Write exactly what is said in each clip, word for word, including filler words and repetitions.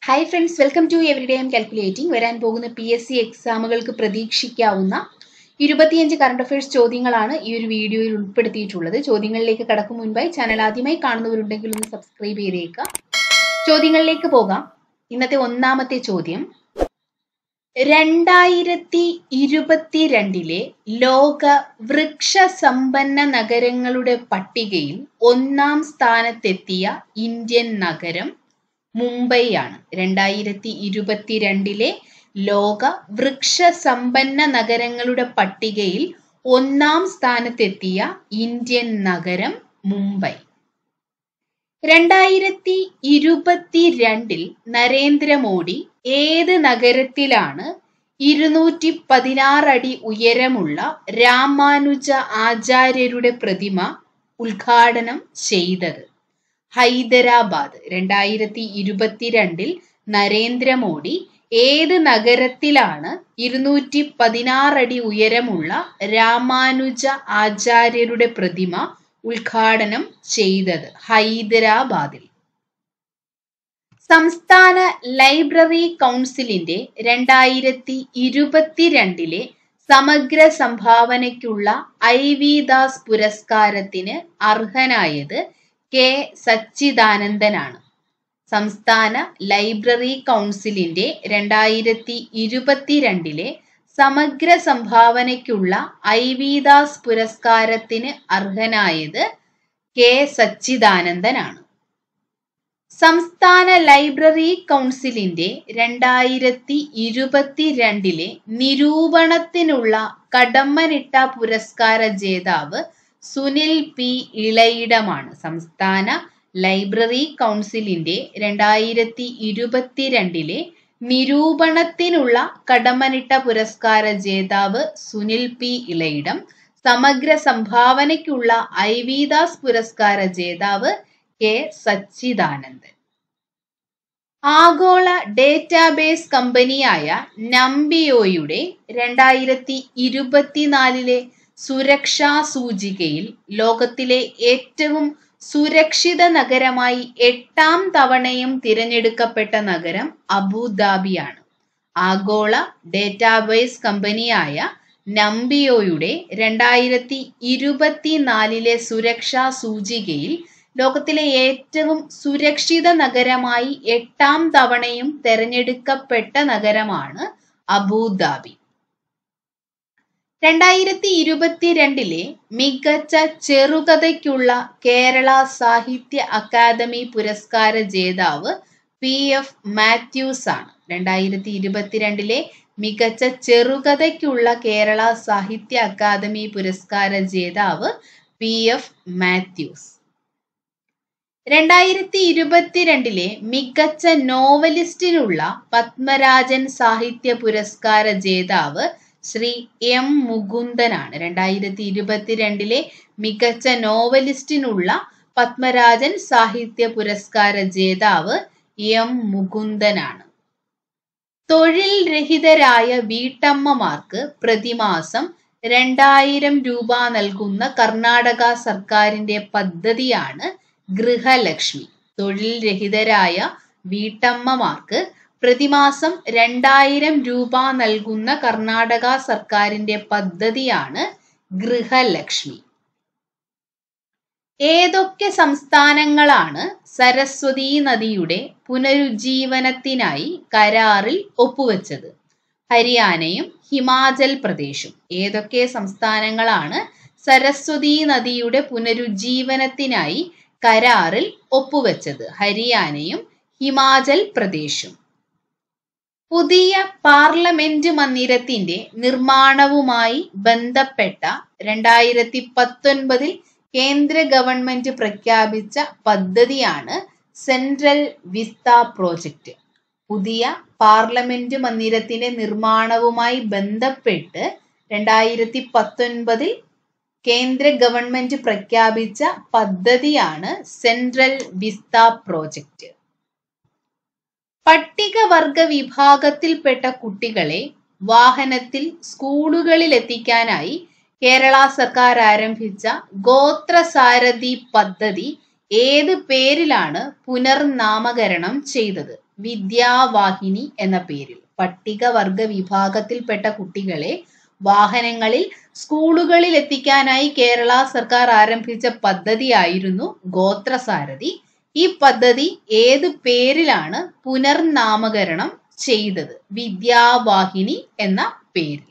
Hi friends, welcome to everyday aim calculating. വരാൻ പോകുന്ന P S C എക്സാമുകൾക്ക് പ്രതീക്ഷിക്കാവുന്ന ഇരുപത്തിയഞ്ച് കറണ്ട് അഫയേഴ്സ് ചോദ്യങ്ങളാണ് ഈ ഒരു വീഡിയോയിൽ ഉൾപ്പെടുത്തിയിട്ടുള്ളത്. ചോദ്യങ്ങളിലേക്ക് കടക്കും മുൻപായി ചാനൽ ആദ്യമായി കാണുന്നവരുണ്ടെങ്കിൽ ഒന്ന് സബ്സ്ക്രൈബ് ചെയ്തേക്കുക. ചോദ്യങ്ങളിലേക്ക് പോകാം. ഇന്നത്തെ ഒന്നാമത്തെ ചോദ്യം, രണ്ടായിരത്തി ഇരുപത്തിരണ്ടിലെ ലോക വൃക്ഷ സമ്പന്ന നഗരങ്ങളുടെ പട്ടികയിൽ ഒന്നാം സ്ഥാനത്തെത്തിയ ഇന്ത്യൻ നഗരം മുംബൈ ആണ്. രണ്ടായിരത്തി ഇരുപത്തിരണ്ടിലെ ലോക വൃക്ഷ സമ്പന്ന നഗരങ്ങളുടെ പട്ടികയിൽ ഒന്നാം സ്ഥാനത്തെത്തിയ ഇന്ത്യൻ നഗരം മുംബൈ. രണ്ടായിരത്തി ഇരുപത്തിരണ്ടിൽ നരേന്ദ്രമോദി ഏത് നഗരത്തിലാണ് ഇരുന്നൂറ്റി പതിനാറ് അടി ഉയരമുള്ള രാമാനുജ ആചാര്യരുടെ പ്രതിമ ഉദ്ഘാടനം ചെയ്തത്? ഹൈദരാബാദ്. രണ്ടായിരത്തി ഇരുപത്തിരണ്ടിൽ നരേന്ദ്രമോദി ഏത് നഗരത്തിലാണ് ഇരുന്നൂറ്റി പതിനാറ് അടി ഉയരമുള്ള രാമാനുജ ആചാര്യരുടെ പ്രതിമ ഉദ്ഘാടനം ചെയ്തത്? ഹൈദരാബാദിൽ. സംസ്ഥാന ലൈബ്രറി കൗൺസിലിന്റെ രണ്ടായിരത്തി ഇരുപത്തിരണ്ടിലെ സമഗ്ര സംഭാവനയ്ക്കുള്ള ഐ വി ദാസ് പുരസ്കാരത്തിന് അർഹനായത് കെ സച്ചിദാനന്ദനാണ്. സംസ്ഥാന ലൈബ്രറി കൗൺസിലിന്റെ രണ്ടായിരത്തി ഇരുപത്തിരണ്ടിലെ സമഗ്ര സംഭാവനയ്ക്കുള്ള ഐ വി ദാസ് പുരസ്കാരത്തിന് അർഹനായത് കെ സച്ചിദാനന്ദനാണ്. സംസ്ഥാന ലൈബ്രറി കൗൺസിലിന്റെ രണ്ടായിരത്തി ഇരുപത്തിരണ്ടിലെ നിരൂപണത്തിനുള്ള കടമ്മനിട്ട പുരസ്കാര ജേതാവ് സുനിൽ പി ഇളയിടമാണ്. സംസ്ഥാന ലൈബ്രറി കൗൺസിലിന്റെ രണ്ടായിരത്തി ഇരുപത്തിരണ്ടിലെ നിരൂപണത്തിനുള്ള കടമ്മനിട്ട പുരസ്കാര ജേതാവ് സുനിൽ പി ഇളയിടം. സമഗ്ര സംഭാവനയ്ക്കുള്ള ഐ വി ദാസ് പുരസ്കാര ജേതാവ് കെ സച്ചിദാനന്ദൻ. ആഗോള ഡേറ്റാബേസ് കമ്പനിയായ നംബിയോയുടെ രണ്ടായിരത്തി ഇരുപത്തിനാലിലെ സുരക്ഷാ സൂചികയിൽ ലോകത്തിലെ ഏറ്റവും സുരക്ഷിത നഗരമായി എട്ടാം തവണയും തിരഞ്ഞെടുക്കപ്പെട്ട നഗരം അബുദാബിയാണ്. ആഗോള ഡേറ്റാബേസ് കമ്പനിയായ നംബിയോയുടെ രണ്ടായിരത്തി ഇരുപത്തിനാലിലെ സുരക്ഷാ സൂചികയിൽ ലോകത്തിലെ ഏറ്റവും സുരക്ഷിത നഗരമായി എട്ടാം തവണയും തെരഞ്ഞെടുക്കപ്പെട്ട നഗരമാണ് അബുദാബി. രണ്ടായിരത്തി ഇരുപത്തിരണ്ടിലെ മികച്ച ചെറുകഥയ്ക്കുള്ള കേരള സാഹിത്യ അക്കാദമി പുരസ്കാര ജേതാവ് പി എഫ് മാത്യൂസ് ആണ്. രണ്ടായിരത്തി ഇരുപത്തിരണ്ടിലെ മികച്ച ചെറുകഥയ്ക്കുള്ള കേരള സാഹിത്യ അക്കാദമി പുരസ്കാര ജേതാവ് പി എഫ് മാത്യൂസ്. രണ്ടായിരത്തി ഇരുപത്തിരണ്ടിലെ മികച്ച നോവലിസ്റ്റിനുള്ള പത്മരാജൻ സാഹിത്യ പുരസ്കാര ജേതാവ് ശ്രീ എം മുകുന്ദനാണ്. രണ്ടായിരത്തി ഇരുപത്തിരണ്ടിലെ മികച്ച നോവലിസ്റ്റിനുള്ള പത്മരാജൻ സാഹിത്യ പുരസ്കാര ജേതാവ് എം മുകുന്ദനാണ്. തൊഴിൽ രഹിതരായ വീട്ടമ്മമാർക്ക് പ്രതിമാസം രണ്ടായിരം രൂപ നൽകുന്ന കർണാടക സർക്കാരിന്റെ പദ്ധതിയാണ് ഗൃഹലക്ഷ്മി. തൊഴിൽ രഹിതരായ വീട്ടമ്മമാർക്ക് പ്രതിമാസം രണ്ടായിരം രൂപ നൽകുന്ന കർണാടക സർക്കാരിന്റെ പദ്ധതിയാണ് ഗൃഹലക്ഷ്മി. ഏതൊക്കെ സംസ്ഥാനങ്ങളാണ് സരസ്വതി നദിയുടെ പുനരുജ്ജീവനത്തിനായി കരാറിൽ ഒപ്പുവെച്ചത്? ഹരിയാനയും ഹിമാചൽ പ്രദേശും. ഏതൊക്കെ സംസ്ഥാനങ്ങളാണ് സരസ്വതി നദിയുടെ പുനരുജ്ജീവനത്തിനായി കരാറിൽ ഒപ്പുവെച്ചത്? ഹരിയാനയും ഹിമാചൽ പ്രദേശും. പുതിയ പാർലമെന്റ് മന്ദിരത്തിന്റെ നിർമ്മാണവുമായി ബന്ധപ്പെട്ട രണ്ടായിരത്തി പത്തൊൻപതിൽ കേന്ദ്ര ഗവൺമെന്റ് പ്രഖ്യാപിച്ച പദ്ധതിയാണ് സെൻട്രൽ വിസ്ത പ്രോജക്റ്റ്. പുതിയ പാർലമെന്റ് മന്ദിരത്തിന്റെ നിർമ്മാണവുമായി ബന്ധപ്പെട്ട് രണ്ടായിരത്തി പത്തൊൻപതിൽ കേന്ദ്ര ഗവൺമെന്റ് പ്രഖ്യാപിച്ച പദ്ധതിയാണ് സെൻട്രൽ വിസ്ത പ്രോജക്റ്റ്. പട്ടികവർഗ വിഭാഗത്തിൽപ്പെട്ട കുട്ടികളെ വാഹനത്തിൽ സ്കൂളുകളിൽ എത്തിക്കാനായി കേരള സർക്കാർ ആരംഭിച്ച ഗോത്രസാരഥി പദ്ധതി ഏത് പേരിലാണ് പുനർനാമകരണം ചെയ്തത്? വിദ്യാവാഹിനി എന്ന പേരിൽ. പട്ടികവർഗ വിഭാഗത്തിൽപ്പെട്ട കുട്ടികളെ വാഹനങ്ങളിൽ സ്കൂളുകളിൽ എത്തിക്കാനായി കേരള സർക്കാർ ആരംഭിച്ച പദ്ധതിയായിരുന്നു ഗോത്രസാരഥി. ഈ പദ്ധതി ഏത് പേരിലാണ് പുനർനാമകരണം ചെയ്തത്? വിദ്യാവാഹിനി എന്ന പേരിൽ.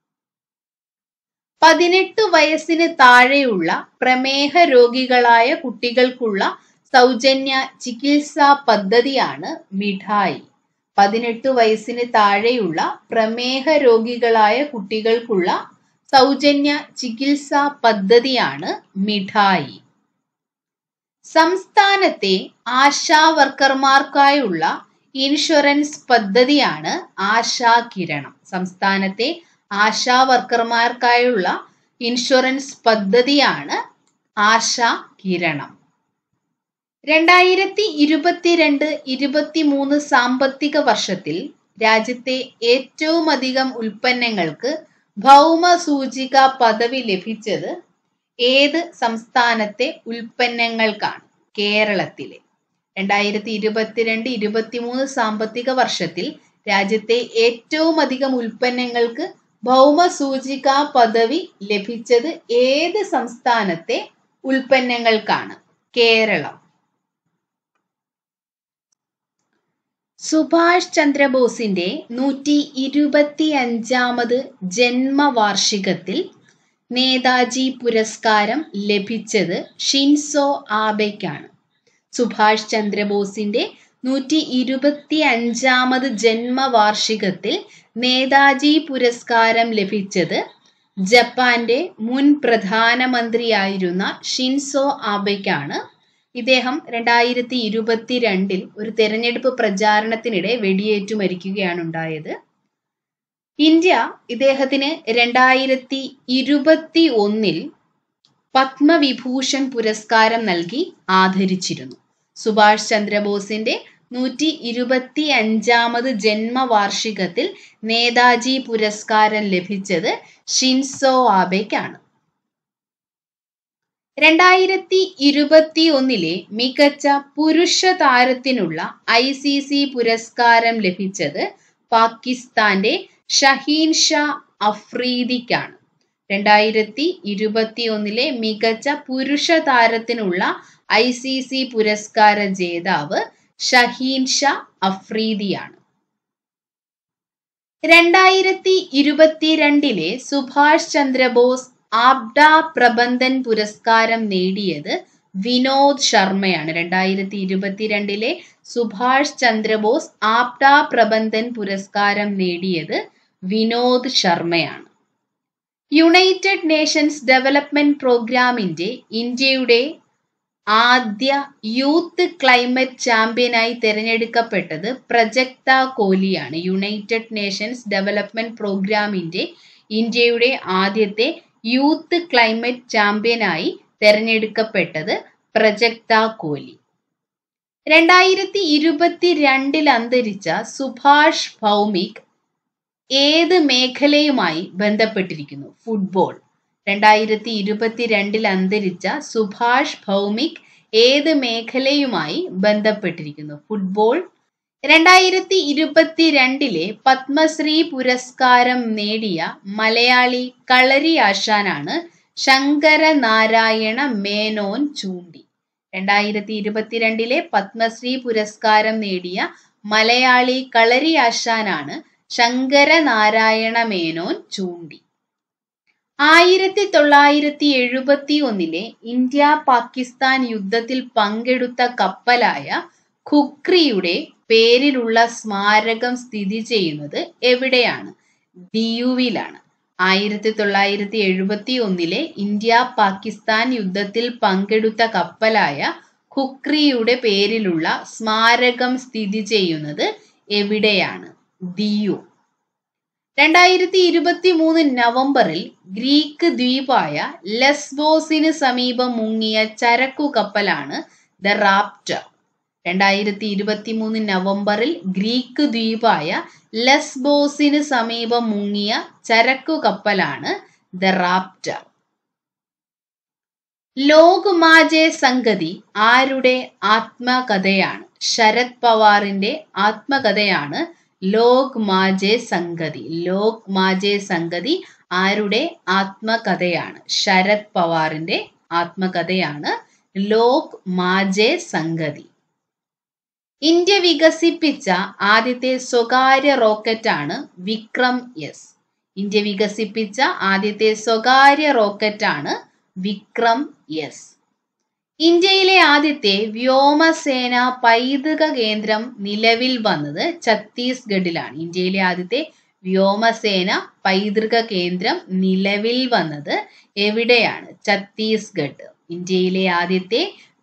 പതിനെട്ട് വയസ്സിന് താഴെയുള്ള പ്രമേഹ രോഗികളായ കുട്ടികൾക്കുള്ള സൗജന്യ ചികിത്സാ പദ്ധതിയാണ് മിഠായി. പതിനെട്ട് വയസ്സിന് താഴെയുള്ള പ്രമേഹ രോഗികളായ കുട്ടികൾക്കുള്ള സൗജന്യ ചികിത്സാ പദ്ധതിയാണ് മിഠായി. സംസ്ഥാനത്തെ ആശാ വർക്കർമാർക്കായുള്ള ഇൻഷുറൻസ് പദ്ധതിയാണ് ആശാ കിരണം. സംസ്ഥാനത്തെ ആശാ വർക്കർമാർക്കായുള്ള ഇൻഷുറൻസ് പദ്ധതിയാണ് ആശാ കിരണം. രണ്ടായിരത്തി ഇരുപത്തിരണ്ട് ഇരുപത്തിമൂന്ന് സാമ്പത്തിക വർഷത്തിൽ രാജ്യത്തെ ഏറ്റവും അധികം ഉൽപ്പന്നങ്ങൾക്ക് ഭൗമ സൂചിക പദവി ലഭിച്ചത് ഏത് സംസ്ഥാനത്തെ ഉൽപ്പന്നങ്ങൾക്കാണ്? കേരളത്തിലെ. രണ്ടായിരത്തി ഇരുപത്തിരണ്ട് ഇരുപത്തിമൂന്ന് സാമ്പത്തിക വർഷത്തിൽ രാജ്യത്തെ ഏറ്റവും അധികം ഉൽപ്പന്നങ്ങൾക്ക് ഭൗമ സൂചിക പദവി ലഭിച്ചത് ഏത് സംസ്ഥാനത്തെ ഉൽപ്പന്നങ്ങൾക്കാണ്? കേരളം. സുഭാഷ് ചന്ദ്രബോസിന്റെ നൂറ്റി ഇരുപത്തി അഞ്ചാമത് ജന്മവാർഷികത്തിൽ നേതാജി പുരസ്കാരം ലഭിച്ചത് ഷിൻസോ ആബെക്കാണ്. സുഭാഷ് ചന്ദ്രബോസിന്റെ നൂറ്റി ഇരുപത്തി അഞ്ചാമത് ജന്മവാർഷികത്തിൽ നേതാജി പുരസ്കാരം ലഭിച്ചത് ജപ്പാന്റെ മുൻ പ്രധാനമന്ത്രിയായിരുന്ന ഷിൻസോ ആബെക്കാണ്. ഇദ്ദേഹം രണ്ടായിരത്തി ഇരുപത്തി രണ്ടിൽ ഒരു തെരഞ്ഞെടുപ്പ് പ്രചാരണത്തിനിടെ വെടിയേറ്റു മരിക്കുകയാണ് ഉണ്ടായത്. ഇന്ത്യ ഇദ്ദേഹത്തിന് രണ്ടായിരത്തി ഇരുപത്തി ഒന്നിൽ പത്മവിഭൂഷൺ പുരസ്കാരം നൽകി ആദരിച്ചിരുന്നു. സുഭാഷ് ചന്ദ്രബോസിന്റെ നൂറ്റി ഇരുപത്തി അഞ്ചാമത് ജന്മവാർഷികത്തിൽ നേതാജി പുരസ്കാരം ലഭിച്ചത് ഷിൻസോ ആബെക്കാണ്. രണ്ടായിരത്തി ഇരുപത്തി ഒന്നിലെ മികച്ച പുരുഷ താരത്തിനുള്ള ഐ സി സി പുരസ്കാരം ലഭിച്ചത് പാകിസ്ഥാന്റെ ഷഹീൻ ഷാ അഫ്രീദിക്കാണ്. രണ്ടായിരത്തി ഇരുപത്തി ഒന്നിലെ മികച്ച പുരുഷ താരത്തിനുള്ള ഐ സി സി പുരസ്കാര ജേതാവ് ഷഹീൻ ഷാ അഫ്രീദിയാണ്. രണ്ടായിരത്തി ഇരുപത്തിരണ്ടിലെ സുഭാഷ് ചന്ദ്രബോസ് ആപ്ഡ പ്രബന്ധൻ പുരസ്കാരം നേടിയത് വിനോദ് ശർമ്മയാണ്. രണ്ടായിരത്തി ഇരുപത്തിരണ്ടിലെ സുഭാഷ് ചന്ദ്രബോസ് ആപ്ഡ പ്രബന്ധൻ പുരസ്കാരം നേടിയത് വിനോദ് ശർമ്മയാണ്. യുണൈറ്റഡ് നേഷൻസ് ഡെവലപ്മെന്റ് പ്രോഗ്രാമിന്റെ ഇന്ത്യയുടെ ആദ്യ യൂത്ത് ക്ലൈമറ്റ് ചാമ്പ്യനായി തിരഞ്ഞെടുക്കപ്പെട്ടത് പ്രജക്ത കോലിയാണ്. യുണൈറ്റഡ് നേഷൻസ് ഡെവലപ്മെന്റ് പ്രോഗ്രാമിന്റെ ഇന്ത്യയുടെ ആദ്യത്തെ യൂത്ത് ക്ലൈമറ്റ് ചാമ്പ്യനായി തെരഞ്ഞെടുക്കപ്പെട്ടത് പ്രജക്ത കോലി. രണ്ടായിരത്തി ഇരുപത്തി രണ്ടിൽ അന്തരിച്ച സുഭാഷ് ഭൗമിക് ഏത് മേഖലയുമായി ബന്ധപ്പെട്ടിരിക്കുന്നു? ഫുട്ബോൾ. രണ്ടായിരത്തി ഇരുപത്തി രണ്ടിൽ അന്തരിച്ച സുഭാഷ് ഭൗമിക് ഏത് മേഖലയുമായി ബന്ധപ്പെട്ടിരിക്കുന്നു? ഫുട്ബോൾ. രണ്ടായിരത്തി ഇരുപത്തി രണ്ടിലെ പത്മശ്രീ പുരസ്കാരം നേടിയ മലയാളി കളരി ആശാനാണ് ശങ്കരനാരായണ മേനോൻ ചൂണ്ടി. രണ്ടായിരത്തി ഇരുപത്തിരണ്ടിലെ പത്മശ്രീ പുരസ്കാരം നേടിയ മലയാളി കളരി ആശാനാണ് ശങ്കരനാരായണ മേനോൻ ചൂണ്ടി. ആയിരത്തി തൊള്ളായിരത്തി എഴുപത്തി ഒന്നിലെ ഇന്ത്യ പാകിസ്ഥാൻ യുദ്ധത്തിൽ പങ്കെടുത്ത കപ്പലായ ഖുക്രിയുടെ പേരിലുള്ള സ്മാരകം സ്ഥിതി ചെയ്യുന്നത് എവിടെയാണ്? ദിയുവിലാണ്. ആയിരത്തി തൊള്ളായിരത്തി എഴുപത്തി ഒന്നിലെ ഇന്ത്യ പാകിസ്ഥാൻ യുദ്ധത്തിൽ പങ്കെടുത്ത കപ്പലായ ഖുക്രിയുടെ പേരിലുള്ള സ്മാരകം സ്ഥിതി ചെയ്യുന്നത് എവിടെയാണ്? ദിയു. രണ്ടായിരത്തി ഇരുപത്തി മൂന്ന് നവംബറിൽ ഗ്രീക്ക് ദ്വീപായ ലെസ്ബോസിന് സമീപം മുങ്ങിയ ചരക്കു കപ്പലാണ് ദ റാപ്റ്റർ. രണ്ടായിരത്തി ഇരുപത്തി മൂന്ന് നവംബറിൽ ഗ്രീക്ക് ദ്വീപായ ലെസ്ബോസിന് സമീപം മുങ്ങിയ ചരക്കു കപ്പലാണ് ദ റാപ്റ്റർ. ലോക് മാജെ സംഗതി ആരുടെ ആത്മകഥയാണ്? ശരത് പവാറിന്റെ ആത്മകഥയാണ് ലോക് മാജെ സംഗതി. ലോക് മാജെ സംഗതി ആരുടെ ആത്മകഥയാണ്? ശരത് പവാറിന്റെ ആത്മകഥയാണ് ലോക് മാജെ സംഗതി. ഇന്ത്യ വികസിപ്പിച്ച ആദ്യത്തെ സ്വകാര്യ റോക്കറ്റാണ് വിക്രം എസ്. ഇന്ത്യ വികസിപ്പിച്ച ആദ്യത്തെ സ്വകാര്യ റോക്കറ്റാണ് വിക്രം എസ്. ഇന്ത്യയിലെ ആദ്യത്തെ വ്യോമസേന പൈതൃക കേന്ദ്രം നിലവിൽ വന്നത് ഛത്തീസ്ഗഡിലാണ്. ഇന്ത്യയിലെ ആദ്യത്തെ വ്യോമസേന പൈതൃക കേന്ദ്രം നിലവിൽ വന്നത് എവിടെയാണ്? ഛത്തീസ്ഗഡ്. ഇന്ത്യയിലെ ആദ്യത്തെ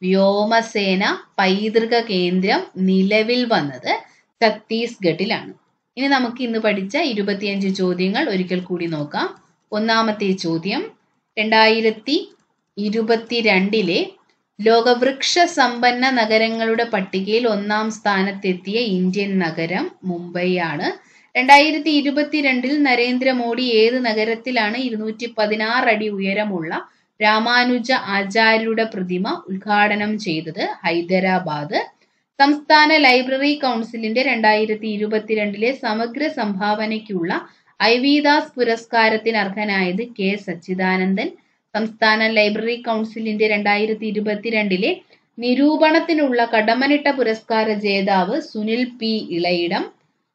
വ്യോമസേന പൈതൃക കേന്ദ്രം നിലവിൽ വന്നത് ഛത്തീസ്ഗഡിലാണ്. ഇനി നമുക്ക് ഇന്ന് പഠിച്ച ഇരുപത്തിയഞ്ച് ചോദ്യങ്ങൾ ഒരിക്കൽ കൂടി നോക്കാം. ഒന്നാമത്തെ ചോദ്യം, രണ്ടായിരത്തി ഇരുപത്തിരണ്ടിലെ ലോകവൃക്ഷ സമ്പന്ന നഗരങ്ങളുടെ പട്ടികയിൽ ഒന്നാം സ്ഥാനത്തെത്തിയ ഇന്ത്യൻ നഗരം മുംബൈ ആണ്. രണ്ടായിരത്തി ഇരുപത്തിരണ്ടിൽ നരേന്ദ്രമോദി ഏത് നഗരത്തിലാണ് ഇരുന്നൂറ്റി പതിനാറ് അടി ഉയരമുള്ള രാമാനുജ ആചാര്യരുടെ പ്രതിമ ഉദ്ഘാടനം ചെയ്തത്? ഹൈദരാബാദ്. സംസ്ഥാന ലൈബ്രറി കൗൺസിലിന്റെ രണ്ടായിരത്തി ഇരുപത്തിരണ്ടിലെ സമഗ്ര സംഭാവനയ്ക്കുള്ള ഐ വി ദാസ് പുരസ്കാരത്തിന് അർഹനായത് കെ സച്ചിദാനന്ദൻ. സംസ്ഥാന ലൈബ്രറി കൗൺസിലിന്റെ രണ്ടായിരത്തി ഇരുപത്തിരണ്ടിലെ നിരൂപണത്തിനുള്ള കടമനിട്ട പുരസ്കാര ജേതാവ് സുനിൽ പി ഇളയിടം.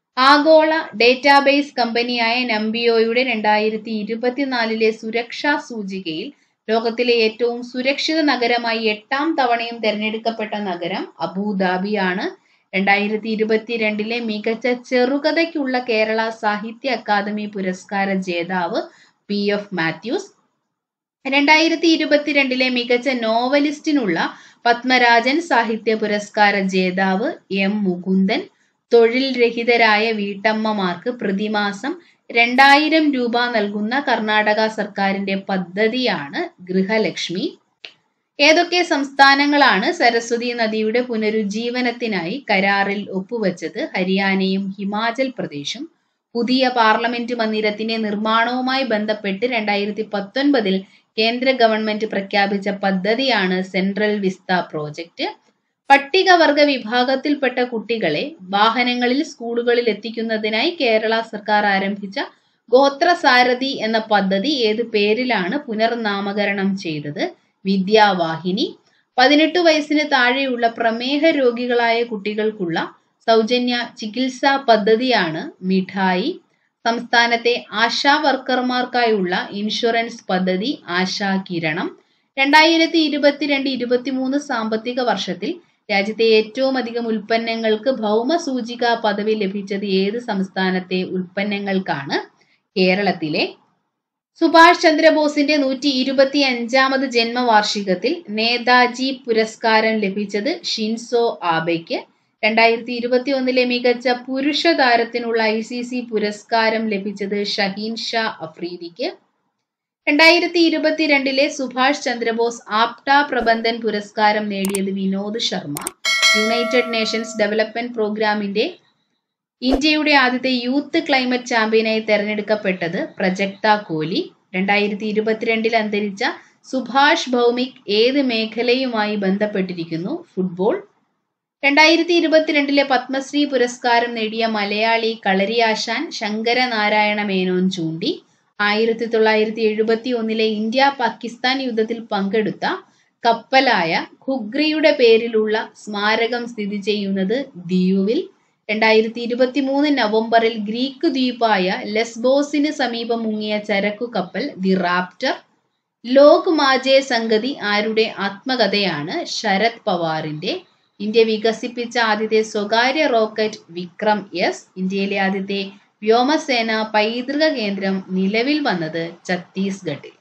ആഗോള ഡേറ്റാബേസ് കമ്പനിയായ നമ്പിയോയുടെ രണ്ടായിരത്തി ഇരുപത്തിനാലിലെ സുരക്ഷാ സൂചികയിൽ ലോകത്തിലെ ഏറ്റവും സുരക്ഷിത നഗരമായി എട്ടാം തവണയും തെരഞ്ഞെടുക്കപ്പെട്ട നഗരം അബുദാബിയാണ്. രണ്ടായിരത്തി ഇരുപത്തിരണ്ടിലെ മികച്ച ചെറുകഥയ്ക്കുള്ള കേരള സാഹിത്യ അക്കാദമി പുരസ്കാര ജേതാവ് പി എഫ് മാത്യൂസ്. രണ്ടായിരത്തി ഇരുപത്തിരണ്ടിലെ മികച്ച നോവലിസ്റ്റിനുള്ള പത്മരാജൻ സാഹിത്യ പുരസ്കാര ജേതാവ് എം മുകുന്ദൻ. തൊഴിൽ രഹിതരായ വീട്ടമ്മമാർക്ക് പ്രതിമാസം രണ്ടായിരം രൂപ നൽകുന്ന കർണാടക സർക്കാരിന്റെ പദ്ധതിയാണ് ഗൃഹലക്ഷ്മി. ഏതൊക്കെ സംസ്ഥാനങ്ങളാണ് സരസ്വതി നദിയുടെ പുനരുജ്ജീവനത്തിനായി കരാറിൽ ഒപ്പുവെച്ചത്? ഹരിയാനയും ഹിമാചൽ പ്രദേശും. പുതിയ പാർലമെന്റ് മന്ദിരത്തിന്റെ നിർമ്മാണവുമായി ബന്ധപ്പെട്ട് രണ്ടായിരത്തി പത്തൊൻപതിൽ കേന്ദ്ര ഗവൺമെന്റ് പ്രഖ്യാപിച്ച പദ്ധതിയാണ് സെൻട്രൽ വിസ്ത പ്രോജക്റ്റ്. പട്ടികവർഗ വിഭാഗത്തിൽപ്പെട്ട കുട്ടികളെ വാഹനങ്ങളിൽ സ്കൂളുകളിൽ എത്തിക്കുന്നതിനായി കേരള സർക്കാർ ആരംഭിച്ച ഗോത്രസാരഥി എന്ന പദ്ധതി ഏത് പേരിലാണ് പുനർനാമകരണം ചെയ്തത്? വിദ്യാവാഹിനി. പതിനെട്ട് വയസ്സിന് താഴെയുള്ള പ്രമേഹ രോഗികളായ കുട്ടികൾക്കുള്ള സൗജന്യ ചികിത്സാ പദ്ധതിയാണ് മിഠായി. സംസ്ഥാനത്തെ ആശാ വർക്കർമാർക്കായുള്ള ഇൻഷുറൻസ് പദ്ധതി ആശാ കിരണം. രണ്ടായിരത്തി ഇരുപത്തിരണ്ട് ഇരുപത്തിമൂന്ന് സാമ്പത്തിക വർഷത്തിൽ രാജ്യത്തെ ഏറ്റവും അധികം ഉൽപ്പന്നങ്ങൾക്ക് ഭൗമ സൂചിക പദവി ലഭിച്ചത് ഏത് സംസ്ഥാനത്തെ ഉൽപ്പന്നങ്ങൾക്കാണ്? കേരളത്തിലെ. സുഭാഷ് ചന്ദ്രബോസിന്റെ നൂറ്റി ഇരുപത്തി അഞ്ചാമത് ജന്മവാർഷികത്തിൽ നേതാജി പുരസ്കാരം ലഭിച്ചത് ഷിൻസോ ആബെയ്ക്ക്. രണ്ടായിരത്തി ഇരുപത്തി ഒന്നിലെ മികച്ച പുരുഷ താരത്തിനുള്ള ഐ സി സി പുരസ്കാരം ലഭിച്ചത് ഷഹീൻ ഷാ അഫ്രീദിക്ക്. രണ്ടായിരത്തി ഇരുപത്തിരണ്ടിലെ സുഭാഷ് ചന്ദ്രബോസ് ആപ്റ്റ പ്രബന്ധൻ പുരസ്കാരം നേടിയത് Vinod Sharma. United Nations Development പ്രോഗ്രാമിന്റെ ഇന്ത്യയുടെ ആദ്യത്തെ യൂത്ത് ക്ലൈമറ്റ് ചാമ്പ്യനായി തെരഞ്ഞെടുക്കപ്പെട്ടത് പ്രജക്ത കോലി. രണ്ടായിരത്തി ഇരുപത്തിരണ്ടിൽ അന്തരിച്ച സുഭാഷ് ഭൗമിക് ഏത് മേഖലയുമായി ബന്ധപ്പെട്ടിരിക്കുന്നു? ഫുട്ബോൾ. രണ്ടായിരത്തി ഇരുപത്തിരണ്ടിലെ പത്മശ്രീ പുരസ്കാരം നേടിയ മലയാളി കളരിയാശാൻ ശങ്കരനാരായണ മേനോൻ ചൂണ്ടി. ആയിരത്തി തൊള്ളായിരത്തി എഴുപത്തി ഒന്നിലെ ഇന്ത്യ പാകിസ്ഥാൻ യുദ്ധത്തിൽ പങ്കെടുത്ത കപ്പലായ ഖുഗ്രിയുടെ പേരിലുള്ള സ്മാരകം സ്ഥിതി ചെയ്യുന്നത് ദിയുവിൽ. രണ്ടായിരത്തി ഇരുപത്തി മൂന്ന് നവംബറിൽ ഗ്രീക്ക് ദ്വീപായ ലെസ്ബോസിന് സമീപം മുങ്ങിയ ചരക്കു കപ്പൽ ദി റാപ്റ്റർ. ലോക് മാജെ സംഗതി ആരുടെ ആത്മകഥയാണ്? ശരത് പവാറിന്റെ. ഇന്ത്യ വികസിപ്പിച്ച ആദ്യത്തെ സ്വകാര്യ റോക്കറ്റ് വിക്രം എസ്. ഇന്ത്യയിലെ ആദ്യത്തെ വ്യോമസേന പൈതൃക കേന്ദ്രം നിലവിൽ വന്നത് ഛത്തീസ്ഗഡിൽ.